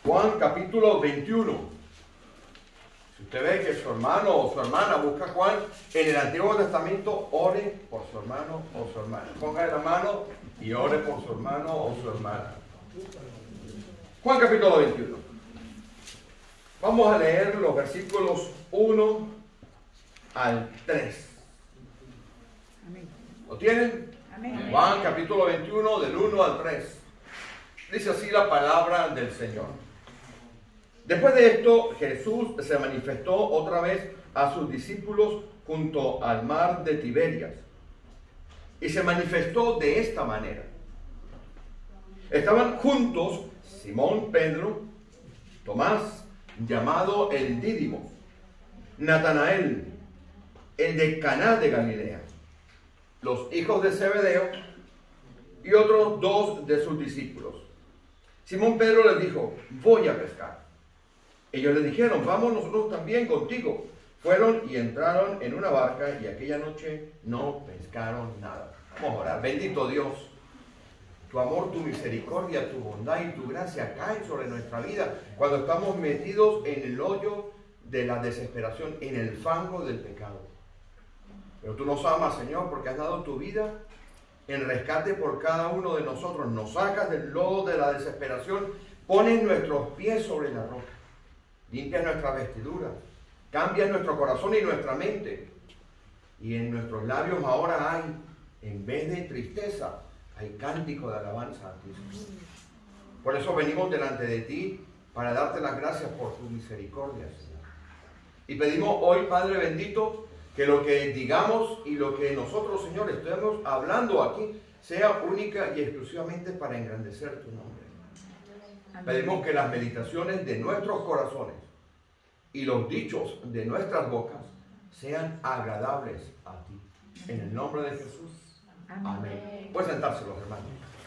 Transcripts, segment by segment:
Juan capítulo 21. Si usted ve que su hermano o su hermana busca Juan en el Antiguo Testamento, ore por su hermano o su hermana. Ponga la mano y ore por su hermano o su hermana. Juan capítulo 21. Vamos a leer los versículos 1 al 3. ¿Lo tienen? Amén. Juan capítulo 21 del 1 al 3. Dice así la palabra del Señor. Después de esto, Jesús se manifestó otra vez a sus discípulos junto al mar de Tiberias. Y se manifestó de esta manera. Estaban juntos Simón Pedro, Tomás, llamado el Dídimo, Natanael, el de Caná de Galilea, los hijos de Zebedeo y otros dos de sus discípulos. Simón Pedro les dijo: voy a pescar. Ellos le dijeron: vamos nosotros también contigo. Fueron y entraron en una barca y aquella noche no pescaron nada. Vamos a orar. Bendito Dios, tu amor, tu misericordia, tu bondad y tu gracia caen sobre nuestra vida cuando estamos metidos en el hoyo de la desesperación, en el fango del pecado. Pero tú nos amas, Señor, porque has dado tu vida en rescate por cada uno de nosotros. Nos sacas del lodo de la desesperación, pones nuestros pies sobre la roca, limpias nuestras vestiduras, cambias nuestro corazón y nuestra mente. Y en nuestros labios ahora hay, en vez de tristeza, hay cántico de alabanza a ti, Señor. Por eso venimos delante de ti para darte las gracias por tu misericordia, Señor. Y pedimos hoy, Padre bendito, que lo que digamos y lo que nosotros, Señor, estemos hablando aquí sea única y exclusivamente para engrandecer tu nombre. Amén. Pedimos que las meditaciones de nuestros corazones y los dichos de nuestras bocas sean agradables a ti. En el nombre de Jesús. Amén. Pueden sentarse los hermanos.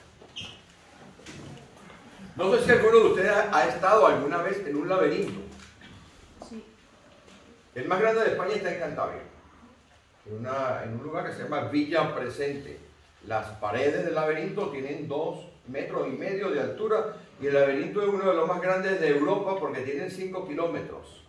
No sé si alguno de ustedes ha estado alguna vez en un laberinto. Sí. El más grande de España está en Cantabria, en un lugar que se llama Villa Presente. Las paredes del laberinto tienen 2,5 metros de altura y el laberinto es uno de los más grandes de Europa porque tienen 5 kilómetros.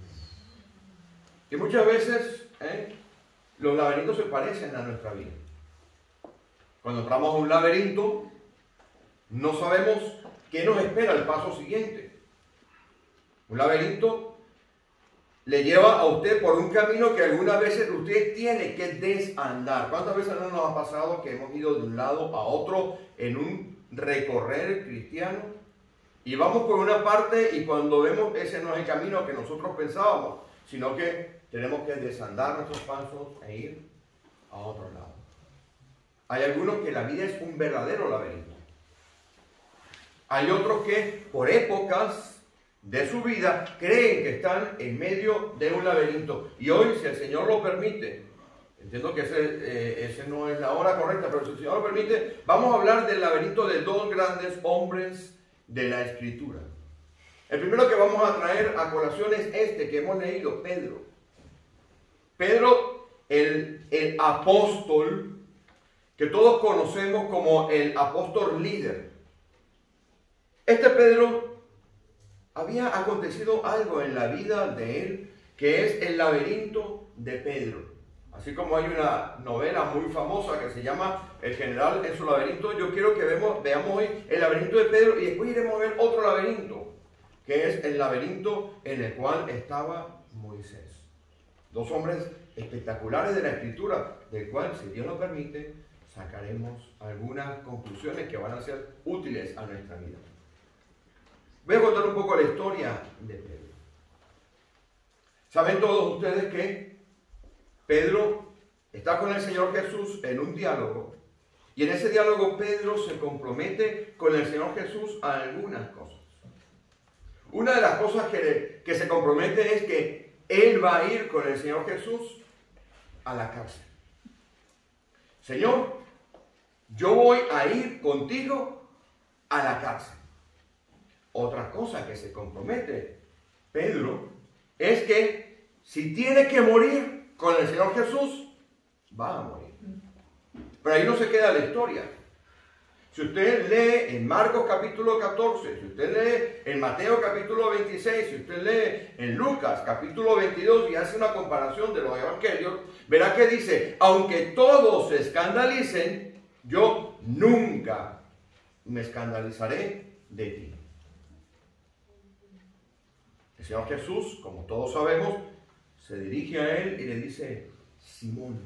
Y muchas veces los laberintos se parecen a nuestra vida. Cuando entramos a un laberinto, no sabemos qué nos espera el paso siguiente. Un laberinto le lleva a usted por un camino que algunas veces usted tiene que desandar. ¿Cuántas veces no nos ha pasado que hemos ido de un lado a otro en un recorrer cristiano? Y vamos por una parte y cuando vemos ese no es el camino que nosotros pensábamos, sino que tenemos que desandar nuestros pasos e ir a otro lado. Hay algunos que la vida es un verdadero laberinto. Hay otros que por épocas de su vida creen que están en medio de un laberinto. Y hoy, si el Señor lo permite, entiendo que ese no es la hora correcta, pero si el Señor lo permite, vamos a hablar del laberinto de dos grandes hombres de la Escritura. El primero que vamos a traer a colación es este que hemos leído, Pedro. Pedro, el apóstol, que todos conocemos como el apóstol líder. Este Pedro, había acontecido algo en la vida de él, que es el laberinto de Pedro. Así como hay una novela muy famosa que se llama El general en su laberinto, yo quiero que veamos hoy el laberinto de Pedro y después iremos a ver otro laberinto, que es el laberinto en el cual estaba Moisés. Dos hombres espectaculares de la Escritura, del cual, si Dios lo permite, sacaremos algunas conclusiones que van a ser útiles a nuestra vida. Voy a contar un poco la historia de Pedro. Saben todos ustedes que Pedro está con el Señor Jesús en un diálogo, y en ese diálogo Pedro se compromete con el Señor Jesús a algunas cosas. Una de las cosas que se compromete es que él va a ir con el Señor Jesús a la cárcel. Señor, yo voy a ir contigo a la cárcel. Otra cosa que se compromete Pedro es que si tiene que morir con el Señor Jesús, va a morir. Pero ahí no se queda la historia. Si usted lee en Marcos capítulo 14, si usted lee en Mateo capítulo 26, si usted lee en Lucas capítulo 22 y hace una comparación de los evangelios, verá que dice, aunque todos se escandalicen, yo nunca me escandalizaré de ti. El Señor Jesús, como todos sabemos, se dirige a él y le dice, Simón,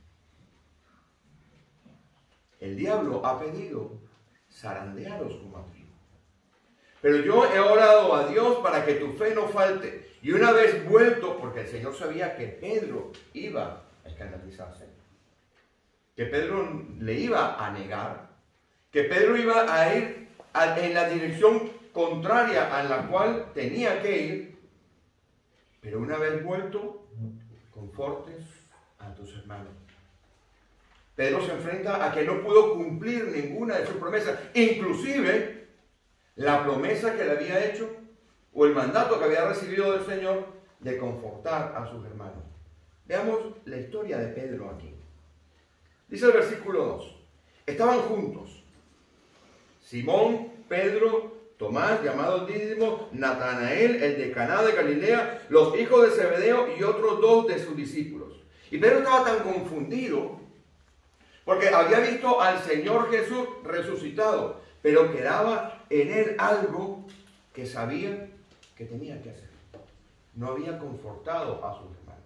el diablo ha pedido zarandearos como a trigo. Pero yo he orado a Dios para que tu fe no falte. Y una vez vuelto, porque el Señor sabía que Pedro iba a escandalizarse, que Pedro le iba a negar, que Pedro iba a ir en la dirección contraria a la cual tenía que ir. Pero una vez vuelto, confortes a tus hermanos. Pedro se enfrenta a que no pudo cumplir ninguna de sus promesas, inclusive la promesa que le había hecho o el mandato que había recibido del Señor de confortar a sus hermanos. Veamos la historia de Pedro aquí. Dice el versículo 2, estaban juntos Simón, Pedro, Tomás, llamado Dídimo, Natanael, el de Caná de Galilea, los hijos de Zebedeo y otros dos de sus discípulos. Y Pedro estaba tan confundido porque había visto al Señor Jesús resucitado, pero quedaba en él algo que sabía que tenía que hacer. No había confortado a sus hermanos.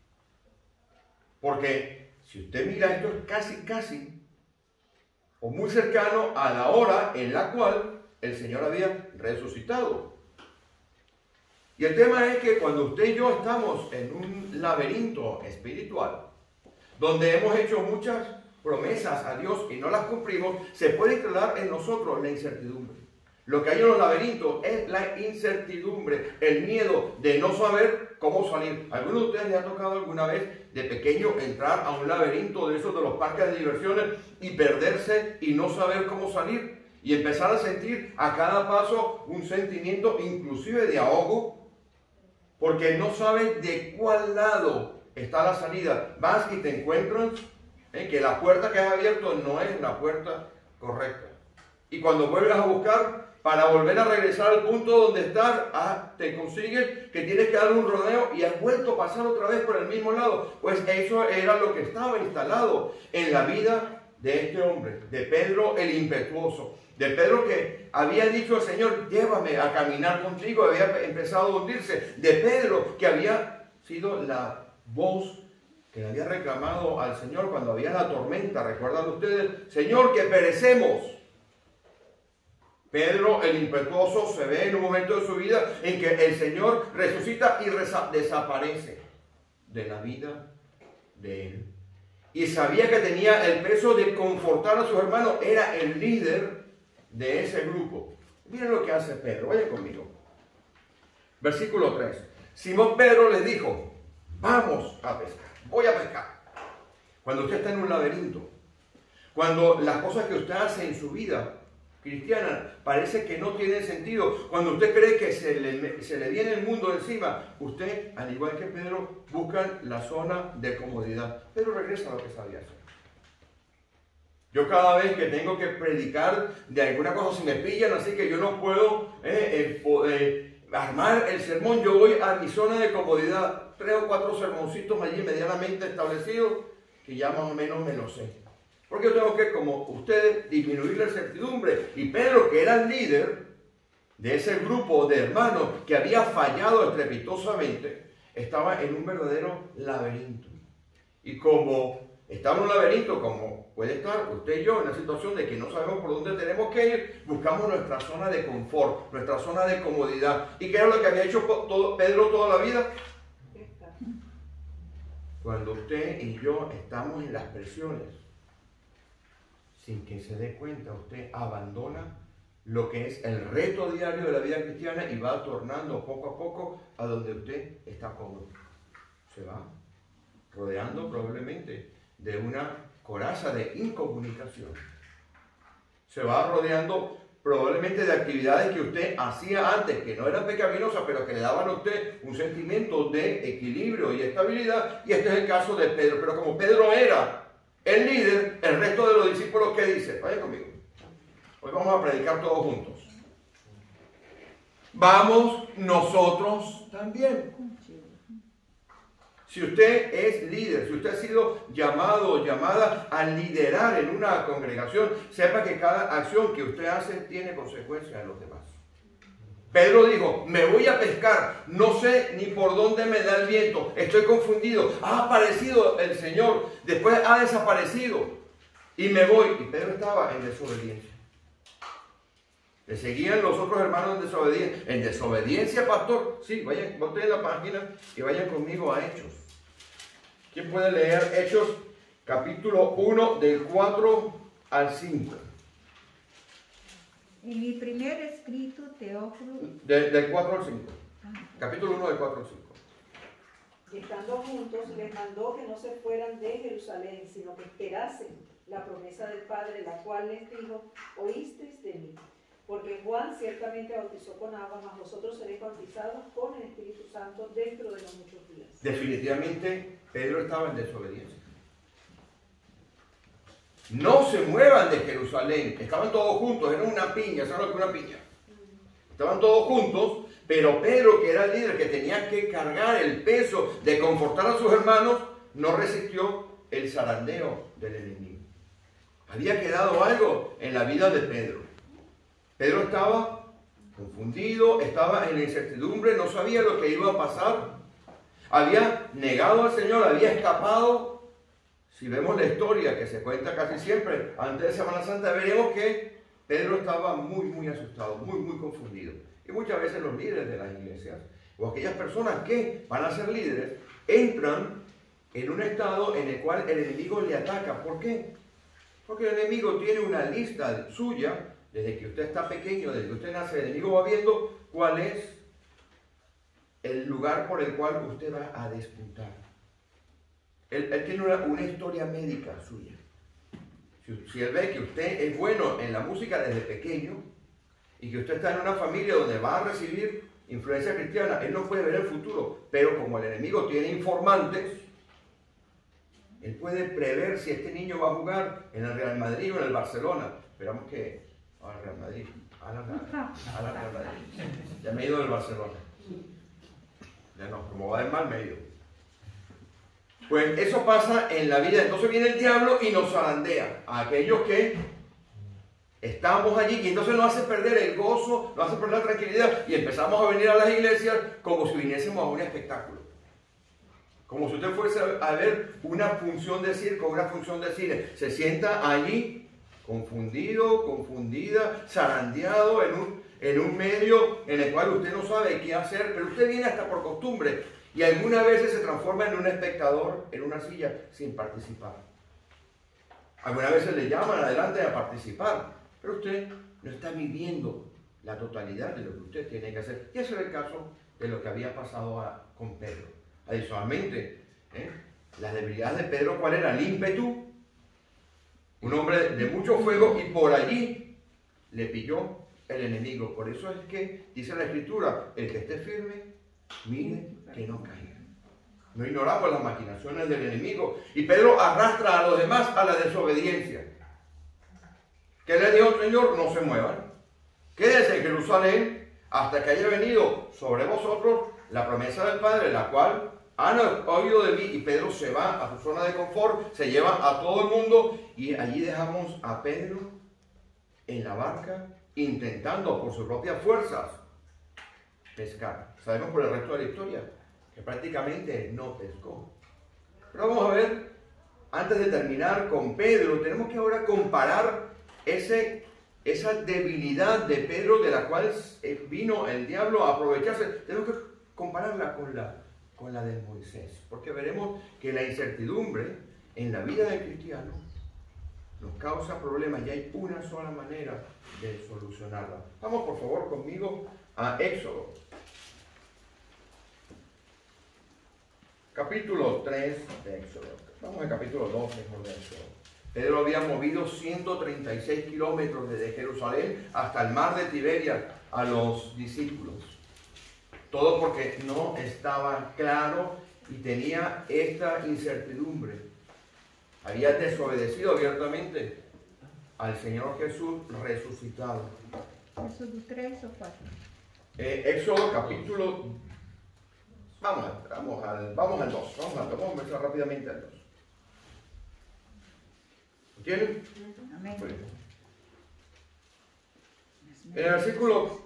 Porque si usted mira, esto es casi, o muy cercano a la hora en la cual el Señor había resucitado. Y el tema es que cuando usted y yo estamos en un laberinto espiritual, donde hemos hecho muchas promesas a Dios y no las cumplimos, se puede instalar en nosotros la incertidumbre. Lo que hay en los laberintos es la incertidumbre, el miedo de no saber cómo salir. ¿A alguno de ustedes les ha tocado alguna vez de pequeño entrar a un laberinto de esos de los parques de diversiones y perderse y no saber cómo salir? Y empezar a sentir a cada paso un sentimiento inclusive de ahogo, porque no sabes de cuál lado está la salida. Vas y te encuentras que la puerta que has abierto no es la puerta correcta. Y cuando vuelves a buscar, para volver a regresar al punto donde estás, te consigues que tienes que dar un rodeo y has vuelto a pasar otra vez por el mismo lado. Pues eso era lo que estaba instalado en la vida de este hombre, de Pedro el impetuoso. De Pedro que había dicho al Señor, llévame a caminar contigo, había empezado a hundirse. De Pedro que había sido la voz que le había reclamado al Señor cuando había la tormenta. ¿Recuerdan ustedes? Señor, que perecemos. Pedro el impetuoso se ve en un momento de su vida en que el Señor resucita y desaparece de la vida de él. Y sabía que tenía el peso de confortar a sus hermanos. Era el líder de ese grupo. Miren lo que hace Pedro. Vayan conmigo. Versículo 3. Simón Pedro les dijo, vamos a pescar. Voy a pescar. Cuando usted está en un laberinto, cuando las cosas que usted hace en su vida cristiana parece que no tienen sentido, cuando usted cree que se le viene el mundo encima, usted, al igual que Pedro, busca la zona de comodidad. Pedro regresa a lo que sabía hacer. Yo cada vez que tengo que predicar de alguna cosa, si me pillan, así que yo no puedo armar el sermón, yo voy a mi zona de comodidad, 3 o 4 sermoncitos allí medianamente establecidos, que ya más o menos me lo sé. Porque yo tengo que, como ustedes, disminuir la incertidumbre. Y Pedro, que era el líder de ese grupo de hermanos que había fallado estrepitosamente, estaba en un verdadero laberinto. Y como estaba en un laberinto, como puede estar usted y yo, en la situación de que no sabemos por dónde tenemos que ir, buscamos nuestra zona de confort, nuestra zona de comodidad. ¿Y qué era lo que había hecho Pedro toda la vida? Cuando usted y yo estamos en las presiones, sin que se dé cuenta, usted abandona lo que es el reto diario de la vida cristiana y va tornando poco a poco a donde usted está cómodo. Se va rodeando probablemente de una coraza de incomunicación. Se va rodeando probablemente de actividades que usted hacía antes, que no eran pecaminosas, pero que le daban a usted un sentimiento de equilibrio y estabilidad. Y este es el caso de Pedro. Pero como Pedro era el líder, el resto de los discípulos, ¿qué dice? Vaya conmigo. Hoy vamos a predicar todos juntos. Vamos nosotros también. Si usted es líder, si usted ha sido llamado o llamada a liderar en una congregación, sepa que cada acción que usted hace tiene consecuencias en los demás. Pedro dijo, me voy a pescar, no sé ni por dónde me da el viento, estoy confundido, ha aparecido el Señor, después ha desaparecido y me voy. Y Pedro estaba en desobediencia. Le seguían los otros hermanos en desobediencia. En desobediencia, pastor. Sí, vayan, boten la página y vayan conmigo a Hechos. ¿Quién puede leer Hechos capítulo 1 del 4 al 5? En mi primer escrito, Teófilo... Del 4 al 5. Capítulo 1 del 4 al 5. Y estando juntos, les mandó que no se fueran de Jerusalén, sino que esperasen la promesa del Padre, la cual les dijo, oísteis de mí. Porque Juan ciertamente bautizó con agua, mas vosotros seréis bautizados con el Espíritu Santo dentro de no muchos días. Definitivamente, Pedro estaba en desobediencia. No se muevan de Jerusalén. Estaban todos juntos, era una piña, ¿saben lo que es una piña? Estaban todos juntos, pero Pedro, que era el líder, que tenía que cargar el peso de confortar a sus hermanos, no resistió el zarandeo del enemigo. Había quedado algo en la vida de Pedro. Pedro estaba confundido, estaba en la incertidumbre, no sabía lo que iba a pasar. Había negado al Señor, había escapado. Si vemos la historia que se cuenta casi siempre antes de Semana Santa, veremos que Pedro estaba muy asustado, muy confundido. Y muchas veces los líderes de las iglesias, o aquellas personas que van a ser líderes, entran en un estado en el cual el enemigo le ataca. ¿Por qué? Porque el enemigo tiene una lista suya. Desde que usted está pequeño, desde que usted nace, el enemigo va viendo cuál es el lugar por el cual usted va a despuntar. Él tiene una historia médica suya. Si él ve que usted es bueno en la música desde pequeño y que usted está en una familia donde va a recibir influencia cristiana, él no puede ver el futuro. Pero como el enemigo tiene informantes, él puede prever si este niño va a jugar en el Real Madrid o en el Barcelona. Esperamos que... al Real Madrid, a la Real Madrid. Ya me he ido del Barcelona. Ya no, como va de mal me he ido. Pues eso pasa en la vida. Entonces viene el diablo y nos zarandea a aquellos que estamos allí, y entonces nos hace perder el gozo, nos hace perder la tranquilidad, y empezamos a venir a las iglesias como si viniésemos a un espectáculo. Como si usted fuese a ver una función de circo, una función de cine. Se sienta allí confundido, confundida, zarandeado en un medio en el cual usted no sabe qué hacer, pero usted viene hasta por costumbre y algunas veces se transforma en un espectador en una silla sin participar. Algunas veces le llaman adelante a participar, pero usted no está viviendo la totalidad de lo que usted tiene que hacer. Y ese era el caso de lo que había pasado con Pedro. Adicionalmente, las debilidades de Pedro, ¿cuál era? El ímpetu. Un hombre de mucho fuego, y por allí le pilló el enemigo. Por eso es que dice la Escritura, el que esté firme, mire que no caiga. No ignoramos las maquinaciones del enemigo. Y Pedro arrastra a los demás a la desobediencia. ¿Qué le dijo el Señor? No se muevan. Quédense en Jerusalén hasta que haya venido sobre vosotros la promesa del Padre, la cual han oído de mí. Y Pedro se va a su zona de confort, se lleva a todo el mundo, y allí dejamos a Pedro en la barca intentando por sus propias fuerzas pescar. Sabemos por el resto de la historia que prácticamente no pescó. Pero vamos a ver, antes de terminar con Pedro, tenemos que ahora comparar esa debilidad de Pedro, de la cual vino el diablo a aprovecharse. Tenemos que compararla con la de Moisés, porque veremos que la incertidumbre en la vida del cristiano nos causa problemas, y hay una sola manera de solucionarla. Vamos por favor conmigo a Éxodo, capítulo 3 de Éxodo. Vamos al capítulo 2 mejor de Éxodo. Pedro había movido 136 kilómetros desde Jerusalén hasta el mar de Tiberias a los discípulos. Todo porque no estaba claro y tenía esta incertidumbre. Había desobedecido abiertamente. al Señor Jesús resucitado. Éxodo 3 o 4. Éxodo capítulo... Vamos al 2. Vamos a empezar rápidamente al 2. ¿Entienden? Amén. Muy bien. En el versículo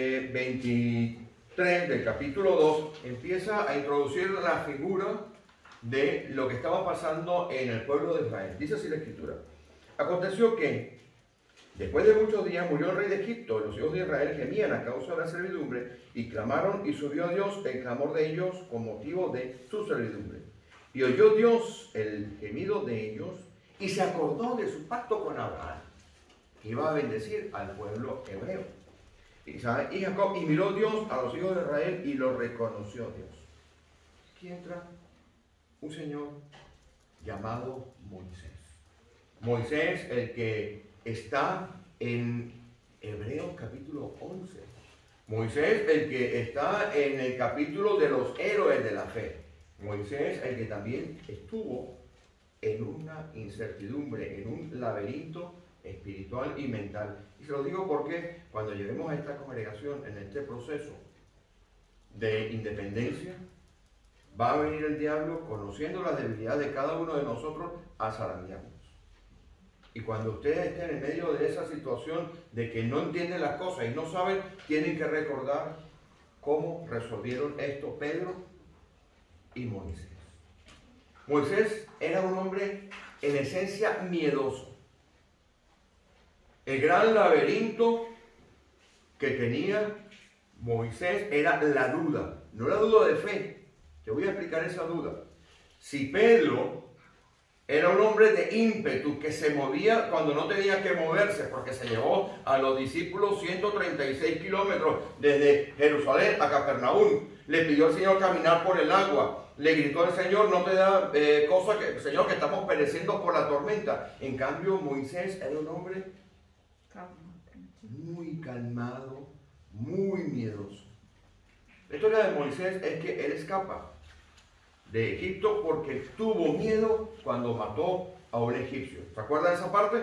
23 del capítulo 2 empieza a introducir la figura de lo que estaba pasando en el pueblo de Israel. Dice así la escritura. Aconteció que después de muchos días murió el rey de Egipto. Los hijos de Israel gemían a causa de la servidumbre y clamaron, y subió a Dios el clamor de ellos con motivo de su servidumbre. Y oyó Dios el gemido de ellos y se acordó de su pacto con Abraham, que iba a bendecir al pueblo hebreo. Y Jacob, y miró Dios a los hijos de Israel y lo reconoció Dios. Aquí entra un señor llamado Moisés. Moisés, el que está en Hebreos capítulo 11. Moisés, el que está en el capítulo de los héroes de la fe. Moisés, el que también estuvo en una incertidumbre, en un laberinto espiritual y mental. Y se lo digo porque cuando lleguemos a esta congregación, en este proceso de independencia, va a venir el diablo, conociendo las debilidades de cada uno de nosotros, a zarandearnos. Y cuando ustedes estén en medio de esa situación de que no entienden las cosas y no saben, tienen que recordar cómo resolvieron esto Pedro y Moisés. Moisés era un hombre en esencia miedoso. El gran laberinto que tenía Moisés era la duda, no la duda de fe. Te voy a explicar esa duda. Si Pedro era un hombre de ímpetu que se movía cuando no tenía que moverse, porque se llevó a los discípulos 136 kilómetros desde Jerusalén a Capernaum. Le pidió al Señor caminar por el agua. Le gritó al Señor, no te da cosa que, Señor, que estamos pereciendo por la tormenta. En cambio, Moisés era un hombre muy calmado, muy miedoso. La historia de Moisés es que él escapa de Egipto porque tuvo miedo cuando mató a un egipcio. ¿Se acuerdan de esa parte?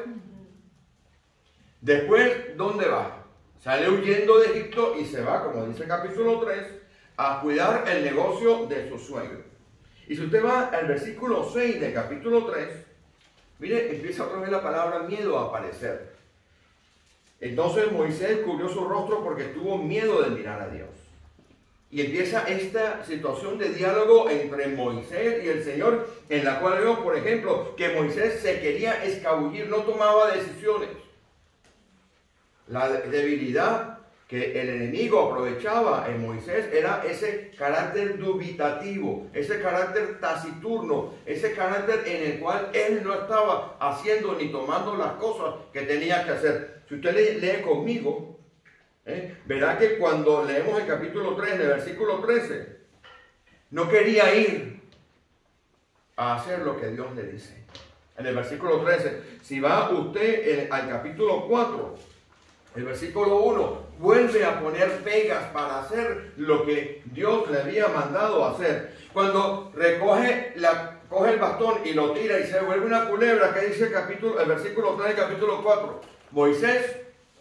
Después, ¿dónde va? Sale huyendo de Egipto y se va, como dice el capítulo 3, a cuidar el negocio de su suegro. Y si usted va al versículo 6 del capítulo 3, mire, empieza otra vez la palabra miedo a aparecer. Entonces Moisés cubrió su rostro porque tuvo miedo de mirar a Dios. Y empieza esta situación de diálogo entre Moisés y el Señor, en la cual vemos, por ejemplo, que Moisés se quería escabullir, no tomaba decisiones. La debilidad que el enemigo aprovechaba en Moisés era ese carácter dubitativo, ese carácter taciturno, ese carácter en el cual él no estaba haciendo ni tomando las cosas que tenía que hacer. Si usted lee conmigo, verá que cuando leemos el capítulo 3, en el versículo 13, no quería ir a hacer lo que Dios le dice. En el versículo 13, si va usted al capítulo 4, el versículo 1, vuelve a poner pegas para hacer lo que Dios le había mandado hacer. Cuando coge el bastón y lo tira y se vuelve una culebra, ¿qué dice el versículo 3 del capítulo 4? Moisés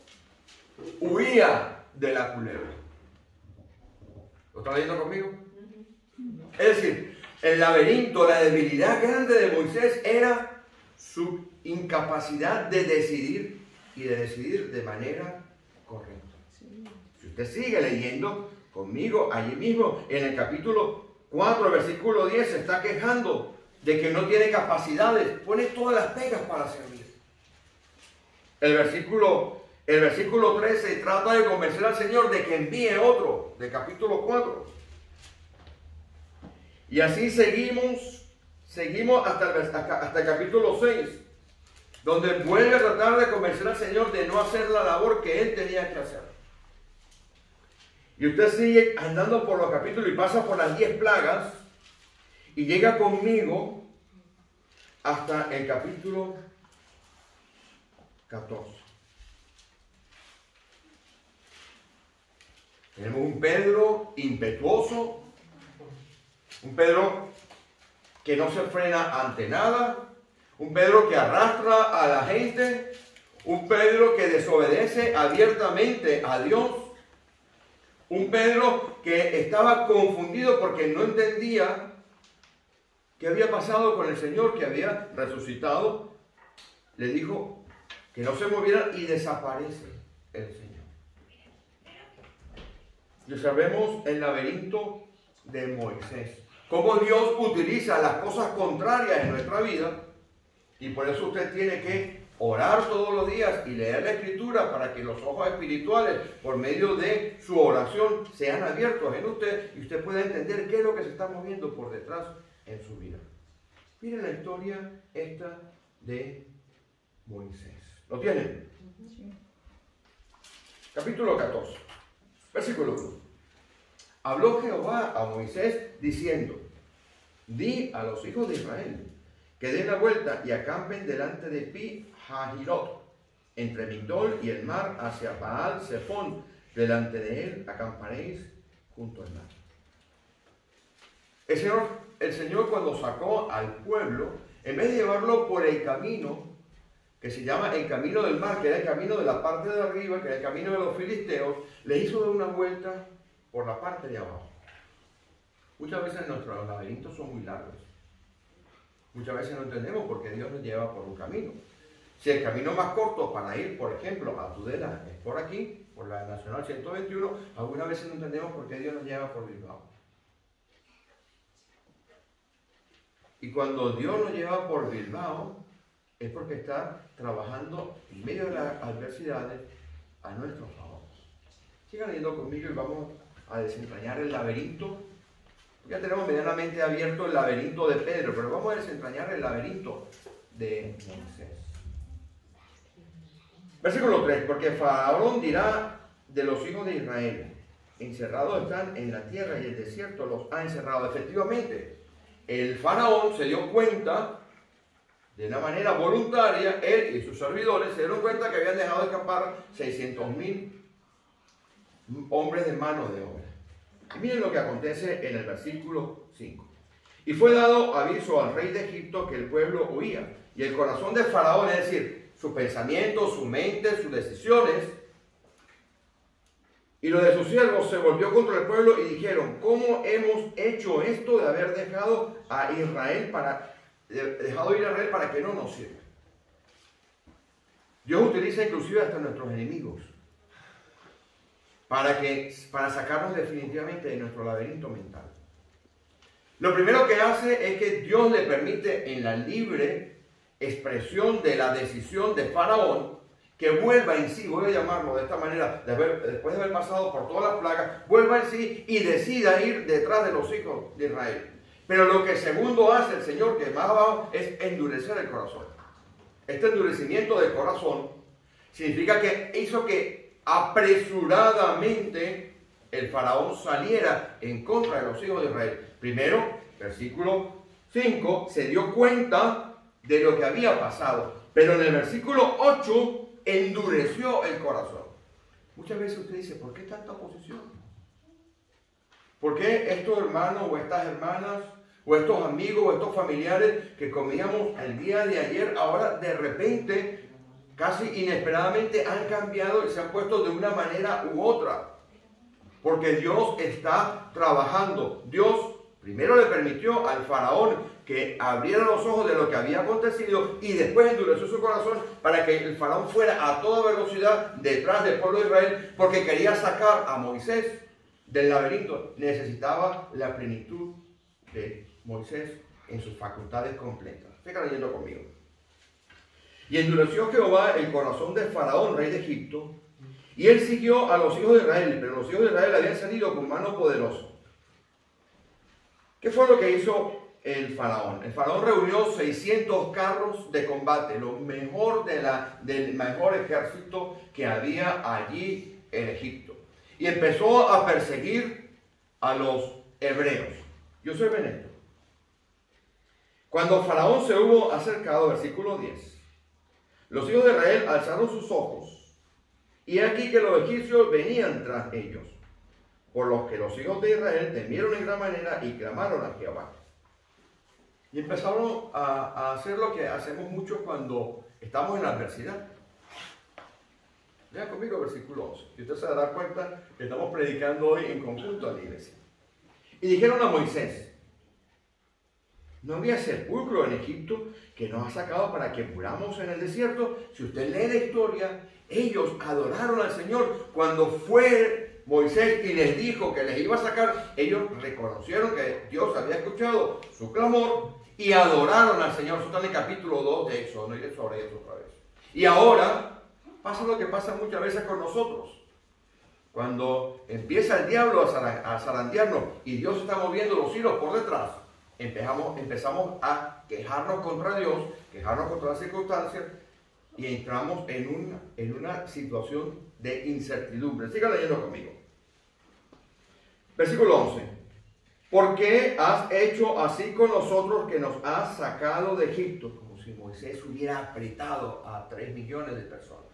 huía de la culebra. ¿Lo está leyendo conmigo? Es decir, el laberinto, la debilidad grande de Moisés era su incapacidad de decidir y de decidir de manera correcta. Si usted sigue leyendo conmigo, allí mismo en el capítulo 4, versículo 10, se está quejando de que no tiene capacidades, pone todas las pegas para servir. El versículo 13 trata de convencer al Señor de que envíe otro, del capítulo 4. Y así seguimos hasta el capítulo 6, donde vuelve a tratar de convencer al Señor de no hacer la labor que Él tenía que hacer. Y usted sigue andando por los capítulos y pasa por las 10 plagas y llega conmigo hasta el capítulo 14. Tenemos un Pedro impetuoso, un Pedro que no se frena ante nada, un Pedro que arrastra a la gente, Un Pedro que desobedece abiertamente a Dios. Un Pedro que estaba confundido porque no entendía qué había pasado con el Señor, que había resucitado. Le dijo que no se moviera y desaparece el Señor. Y observemos el laberinto de Moisés. Cómo Dios utiliza las cosas contrarias en nuestra vida. Y por eso usted tiene que orar todos los días y leer la Escritura para que los ojos espirituales, por medio de su oración, sean abiertos en usted y usted pueda entender qué es lo que se está moviendo por detrás en su vida. Miren la historia esta de Moisés. ¿Lo tienen? Sí. Capítulo 14, versículo 1. Habló Jehová a Moisés diciendo: di a los hijos de Israel que den la vuelta y acampen delante de Pi-Hahirot, entre Migdol y el mar, hacia Baal-Zephón. Delante de él acamparéis junto al mar. El Señor cuando sacó al pueblo, en vez de llevarlo por el camino que se llama el camino del mar, que era el camino de la parte de arriba, que era el camino de los filisteos, le hizo dar una vuelta por la parte de abajo. Muchas veces nuestros laberintos son muy largos. Muchas veces no entendemos por qué Dios nos lleva por un camino. Si el camino más corto para ir, por ejemplo, a Tudela es por aquí, por la Nacional 121, algunas veces no entendemos por qué Dios nos lleva por Bilbao. Y cuando Dios nos lleva por Bilbao, es porque está trabajando en medio de las adversidades a nuestro favor. Sigan leyendo conmigo y vamos a desentrañar el laberinto. Ya tenemos medianamente abierto el laberinto de Pedro, pero vamos a desentrañar el laberinto de Moisés. Versículo 3, porque Faraón dirá de los hijos de Israel: encerrados están en la tierra y el desierto los ha encerrado. Efectivamente, el Faraón se dio cuenta, de una manera voluntaria, él y sus servidores se dieron cuenta que habían dejado escapar 600,000 hombres de mano de obra. Y miren lo que acontece en el versículo 5. Y fue dado aviso al rey de Egipto que el pueblo huía. Y el corazón de Faraón, es decir, sus pensamientos, su mente, sus decisiones, y lo de sus siervos, se volvió contra el pueblo y dijeron: ¿cómo hemos hecho esto de haber dejado a Israel dejado ir a Israel para que no nos sirva? Dios utiliza inclusive hasta nuestros enemigos para sacarnos definitivamente de nuestro laberinto mental. Lo primero que hace es que Dios le permite, en la libre expresión de la decisión de Faraón, que vuelva en sí, voy a llamarlo de esta manera, después de haber pasado por todas las plagas, vuelva en sí y decida ir detrás de los hijos de Israel. Pero lo que segundo hace el Señor, que más abajo, es endurecer el corazón. Este endurecimiento del corazón significa que hizo que apresuradamente el Faraón saliera en contra de los hijos de Israel. Primero, versículo 5, se dio cuenta de lo que había pasado. Pero en el versículo 8, endureció el corazón. Muchas veces usted dice: ¿por qué tanta oposición? ¿Por qué estos hermanos o estas hermanas o estos amigos o estos familiares que comíamos el día de ayer, ahora de repente, casi inesperadamente, han cambiado y se han puesto de una manera u otra? Porque Dios está trabajando. Dios primero le permitió al Faraón que abriera los ojos de lo que había acontecido y después endureció su corazón para que el Faraón fuera a toda velocidad detrás del pueblo de Israel, porque quería sacar a Moisés del laberinto. Necesitaba la plenitud de Moisés en sus facultades completas. Sigan leyendo conmigo. Y endureció Jehová el corazón de Faraón, rey de Egipto, y él siguió a los hijos de Israel, pero los hijos de Israel habían salido con mano poderosa. ¿Qué fue lo que hizo el Faraón? El Faraón reunió 600 carros de combate, lo mejor del mejor ejército que había allí en Egipto. Y empezó a perseguir a los hebreos. Yo soy Benito. Cuando Faraón se hubo acercado, versículo 10, los hijos de Israel alzaron sus ojos, y aquí que los egipcios venían tras ellos, por los que los hijos de Israel temieron en gran manera y clamaron a Jehová. Y empezaron a hacer lo que hacemos muchos cuando estamos en la adversidad. Vean conmigo el versículo 11. Y usted se dará cuenta que estamos predicando hoy en conjunto a la iglesia. Y dijeron a Moisés: ¿no había sepulcro en Egipto que nos ha sacado para que muramos en el desierto? Si usted lee la historia, ellos adoraron al Señor. Cuando fue Moisés y les dijo que les iba a sacar, ellos reconocieron que Dios había escuchado su clamor y adoraron al Señor. Eso está en el capítulo 2 de Éxodo, no iré sobre eso otra vez. Y ahora pasa lo que pasa muchas veces con nosotros. Cuando empieza el diablo a zarandearnos y Dios está moviendo los hilos por detrás, empezamos a quejarnos contra Dios, quejarnos contra las circunstancias y entramos en una situación de incertidumbre. Siga leyendo conmigo. Versículo 11. ¿Por qué has hecho así con nosotros que nos has sacado de Egipto? Como si Moisés hubiera apretado a 3 millones de personas.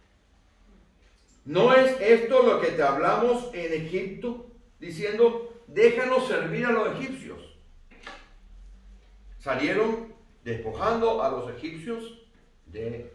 ¿No es esto lo que te hablamos en Egipto? Diciendo, déjanos servir a los egipcios. Salieron despojando a los egipcios de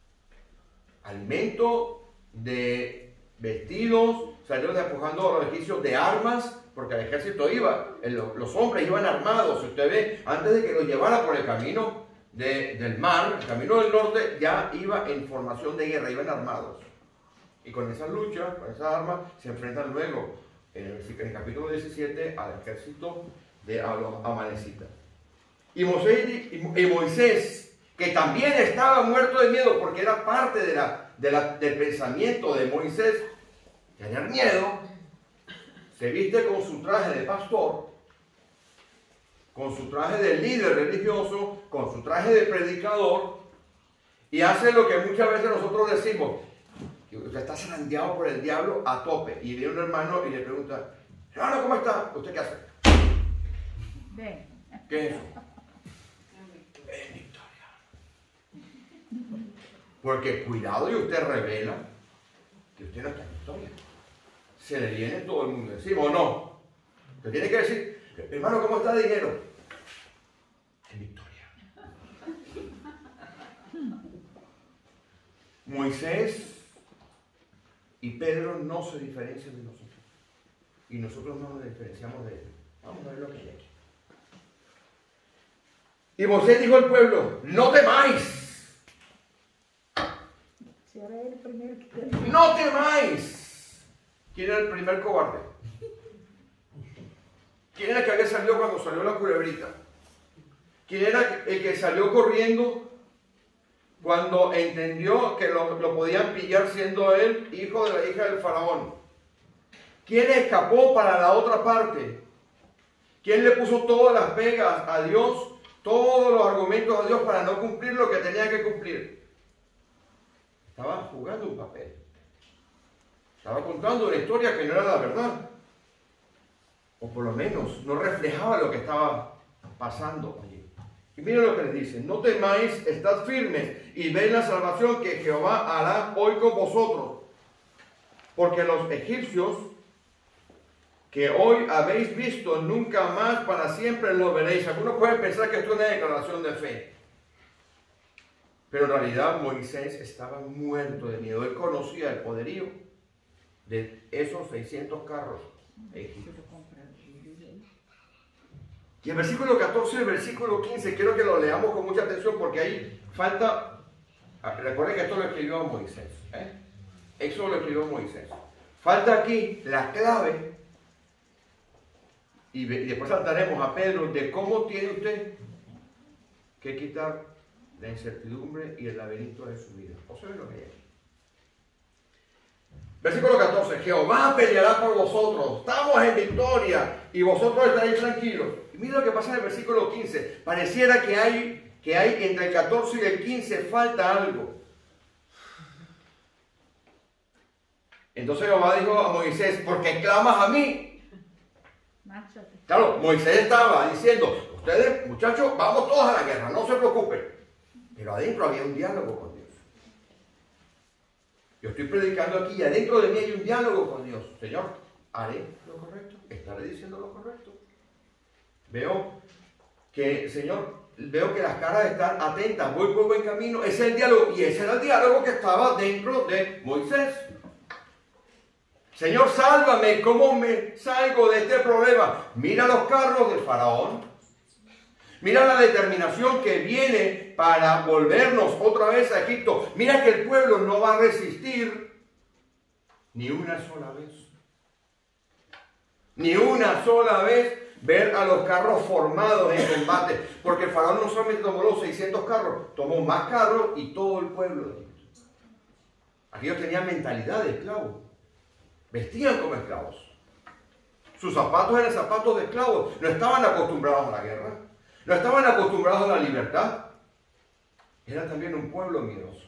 alimento, de vestidos, salieron despojando a los egipcios de armas, porque el ejército los hombres iban armados. Si usted ve, antes de que los llevara por el camino del mar, el camino del norte, ya iba en formación de guerra, iban armados. Y con esas luchas, con esas armas, se enfrentan luego, en el capítulo 17, al ejército de los amalecitas. Y Moisés, que también estaba muerto de miedo, porque era parte del pensamiento de Moisés, tener miedo, se viste con su traje de pastor, con su traje de líder religioso, con su traje de predicador, y hace lo que muchas veces nosotros decimos: que usted está zarandeado por el diablo a tope. Y viene un hermano y le pregunta: hermano, ¿cómo está? ¿Usted qué hace? Ven. ¿Qué es eso? En victoria. Porque cuidado y usted revela que usted no está en victoria. Se le viene todo el mundo encima, ¿o no? Usted tiene que decir: hermano, ¿cómo está el dinero? En victoria. Moisés y Pedro no se diferencian de nosotros. Y nosotros no nos diferenciamos de ellos. Vamos a ver lo que hay aquí. Y Moisés dijo al pueblo: no temáis. Si era el primero que... No temáis. ¿Quién era el primer cobarde? ¿Quién era el que salió cuando salió la culebrita? ¿Quién era el que salió corriendo cuando entendió que lo podían pillar siendo él hijo de la hija del faraón? ¿Quién escapó para la otra parte? ¿Quién le puso todas las pegas a Dios, todos los argumentos a Dios para no cumplir lo que tenía que cumplir? Estaba jugando un papel. Estaba contando una historia que no era la verdad. O por lo menos no reflejaba lo que estaba pasando allí. Y miren lo que les dice: no temáis, estad firmes y ved la salvación que Jehová hará hoy con vosotros. Porque los egipcios que hoy habéis visto, nunca más para siempre los veréis. Algunos pueden pensar que esto es una declaración de fe. Pero en realidad Moisés estaba muerto de miedo. Él conocía el poderío de esos 600 carros egipcios. Y el versículo 14 y el versículo 15, quiero que lo leamos con mucha atención porque ahí falta... Recuerden que esto lo escribió Moisés. Eso lo escribió Moisés. Falta aquí la clave, y después saltaremos a Pedro, de cómo tiene usted que quitar la incertidumbre y el laberinto de su vida. Observen lo que hay aquí. Versículo 14. Jehová peleará por vosotros. Estamos en victoria y vosotros estaréis tranquilos. Y mira lo que pasa en el versículo 15. Pareciera que hay entre el 14 y el 15 falta algo. Entonces Jehová dijo a Moisés: ¿por qué clamas a mí? Claro, Moisés estaba diciendo: ustedes, muchachos, vamos todos a la guerra, no se preocupen. Pero adentro había un diálogo con Dios. Yo estoy predicando aquí y adentro de mí hay un diálogo con Dios. Señor, ¿haré lo correcto? ¿Estaré diciendo lo correcto? Veo que, Señor, veo que las caras están atentas, voy por buen camino, ese es el diálogo, y ese era el diálogo que estaba dentro de Moisés. Señor, sálvame, ¿cómo me salgo de este problema? Mira los carros del faraón, mira la determinación que viene para volvernos otra vez a Egipto, mira que el pueblo no va a resistir ni una sola vez. Ni una sola vez ver a los carros formados en combate, porque el faraón no solamente tomó los 600 carros, tomó más carros y todo el pueblo de Egipto. Aquellos tenían mentalidad de esclavos, vestían como esclavos. Sus zapatos eran zapatos de esclavos, no estaban acostumbrados a la guerra, no estaban acostumbrados a la libertad. Era también un pueblo miedoso.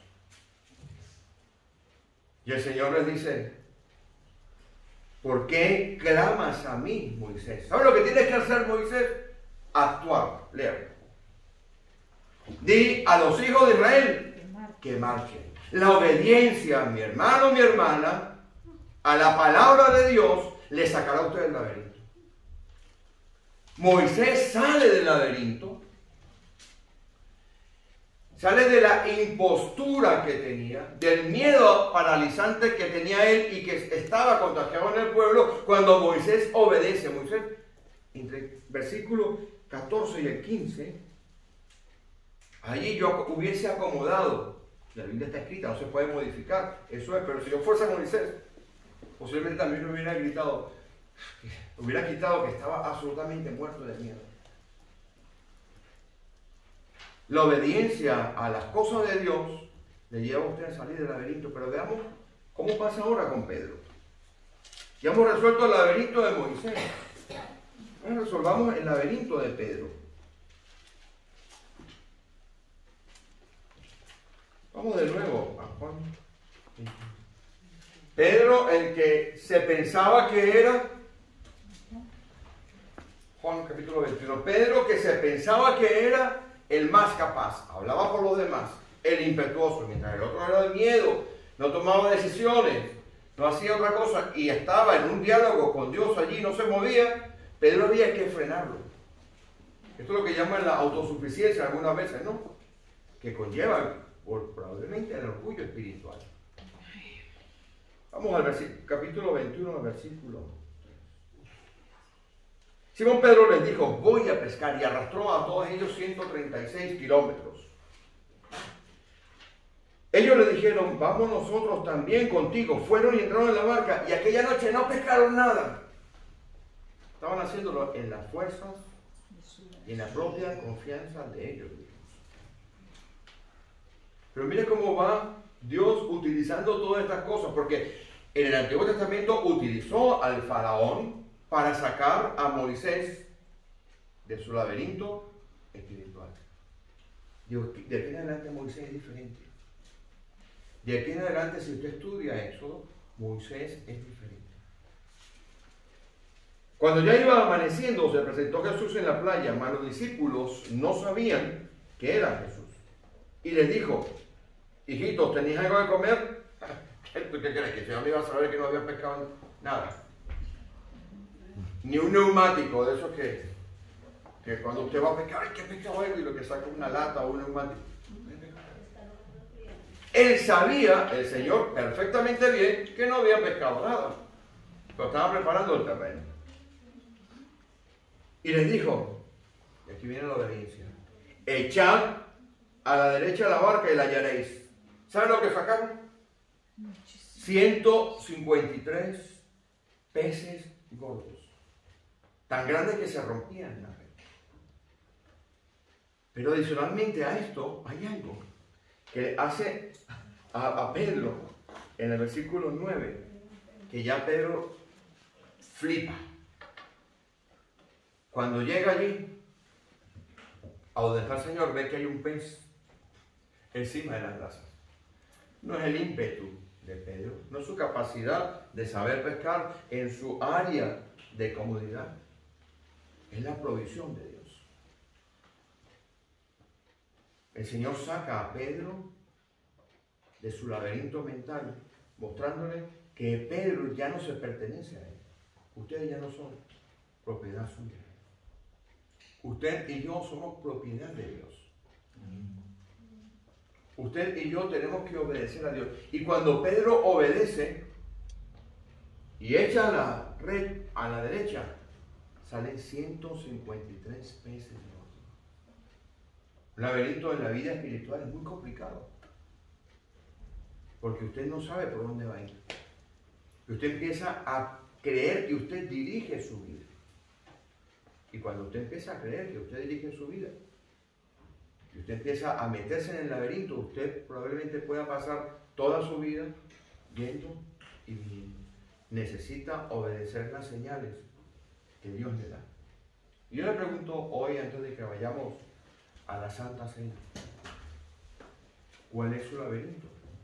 Y el Señor les dice: ¿por qué clamas a mí, Moisés? ¿Sabes lo que tienes que hacer, Moisés? Actuar. Lea. Di a los hijos de Israel que marchen. La obediencia, mi hermano, mi hermana, a la palabra de Dios, le sacará a usted del laberinto. Moisés sale del laberinto. Sale de la impostura que tenía, del miedo paralizante que tenía él y que estaba contagiado en el pueblo cuando Moisés obedece. Moisés, entre el versículo 14 y el 15, allí yo hubiese acomodado, la Biblia está escrita, no se puede modificar, eso es, pero si yo fuese Moisés, posiblemente también me hubiera gritado, hubiera quitado que estaba absolutamente muerto de miedo. La obediencia a las cosas de Dios le lleva a usted a salir del laberinto. Pero veamos cómo pasa ahora con Pedro. Ya hemos resuelto el laberinto de Moisés. Ahora resolvamos el laberinto de Pedro. Vamos de nuevo a Juan. Pedro, el que se pensaba que era... Juan capítulo 21. Pedro, que se pensaba que era el más capaz, hablaba por los demás, el impetuoso, mientras el otro era de miedo, no tomaba decisiones, no hacía otra cosa y estaba en un diálogo con Dios allí, no se movía. Pedro había que frenarlo. Esto es lo que llaman la autosuficiencia algunas veces, ¿no? Que conlleva probablemente el orgullo espiritual. Vamos al capítulo 21, al versículo. Simón Pedro les dijo: voy a pescar, y arrastró a todos ellos 136 kilómetros. Ellos le dijeron: vamos nosotros también contigo. Fueron y entraron en la barca, y aquella noche no pescaron nada. Estaban haciéndolo en las fuerzas y en la propia confianza de ellos mismos. Pero mire cómo va Dios utilizando todas estas cosas, porque en el Antiguo Testamento utilizó al faraón para sacar a Moisés de su laberinto espiritual. Digo, de aquí en adelante Moisés es diferente. De aquí en adelante, si usted estudia Éxodo, Moisés es diferente. Cuando ya iba amaneciendo, se presentó Jesús en la playa, mas los discípulos no sabían que era Jesús. Y les dijo: hijitos, ¿tenéis algo de comer? ¿Tú qué crees? ¿Que yo no iba a saber que no había pescado nada? Ni un neumático de esos que cuando usted va a pescar, ¡ay, qué pescado es! Y lo que saca una lata o un neumático. Él sabía, el Señor, perfectamente bien que no había pescado nada, pero estaba preparando el terreno. Y les dijo, y aquí viene la obediencia: echad a la derecha de la barca y la hallaréis. ¿Saben lo que sacaron? 153 peces gordos, tan grandes que se rompían la red. Pero adicionalmente a esto hay algo que hace a Pedro en el versículo 9, que ya Pedro flipa. Cuando llega allí, a donde está el Señor, ve que hay un pez encima de las brasas. No es el ímpetu de Pedro, no es su capacidad de saber pescar en su área de comodidad, es la provisión de Dios. El Señor saca a Pedro de su laberinto mental, mostrándole que Pedro ya no se pertenece a él. Ustedes ya no son propiedad suya. Usted y yo somos propiedad de Dios. Usted y yo tenemos que obedecer a Dios. Y cuando Pedro obedece y echa la red a la derecha, salen 153 peces. Un laberinto en la vida espiritual es muy complicado. Porque usted no sabe por dónde va a ir. Y usted empieza a creer que usted dirige su vida. Y cuando usted empieza a creer que usted dirige su vida, y usted empieza a meterse en el laberinto, usted probablemente pueda pasar toda su vida yendo y viniendo. Necesita obedecer las señales que Dios le da. Y yo le pregunto hoy, antes de que vayamos a la Santa Cena, ¿cuál es su laberinto?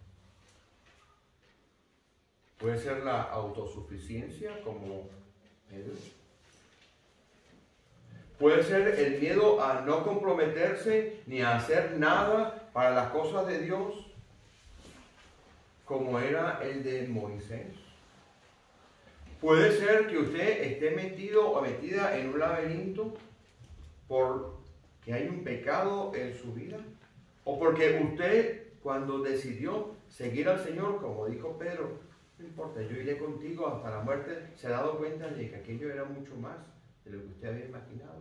Puede ser la autosuficiencia, como Pedro. Puede ser el miedo a no comprometerse ni a hacer nada para las cosas de Dios, como era el de Moisés. Puede ser que usted esté metido o metida en un laberinto porque hay un pecado en su vida, o porque usted, cuando decidió seguir al Señor, como dijo Pedro, no importa, yo iré contigo hasta la muerte, se ha dado cuenta de que aquello era mucho más de lo que usted había imaginado.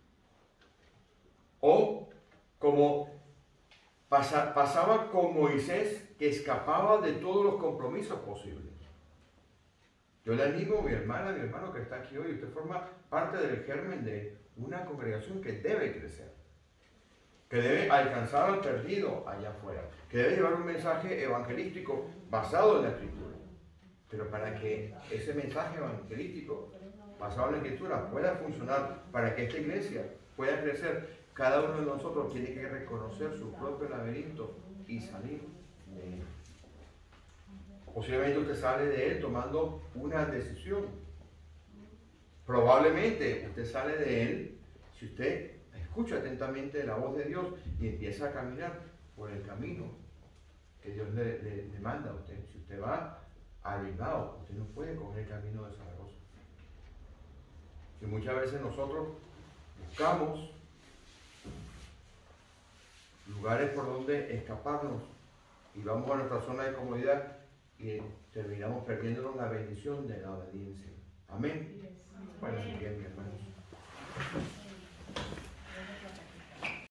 O como pasaba con Moisés, que escapaba de todos los compromisos posibles. Yo le animo, mi hermano que está aquí hoy, usted forma parte del germen de una congregación que debe crecer, que debe alcanzar al perdido allá afuera, que debe llevar un mensaje evangelístico basado en la Escritura. Pero para que ese mensaje evangelístico basado en la Escritura pueda funcionar, para que esta iglesia pueda crecer, cada uno de nosotros tiene que reconocer su propio laberinto y salir de él. Posiblemente usted sale de él tomando una decisión. Probablemente usted sale de él si usted escucha atentamente la voz de Dios y empieza a caminar por el camino que Dios le manda a usted. Si usted va al Bilbao, usted no puede coger el camino de Zaragoza. Y muchas veces nosotros buscamos lugares por donde escaparnos y vamos a nuestra zona de comodidad y terminamos perdiéndonos la bendición de la obediencia. Amén. Bueno, bien, mi hermano.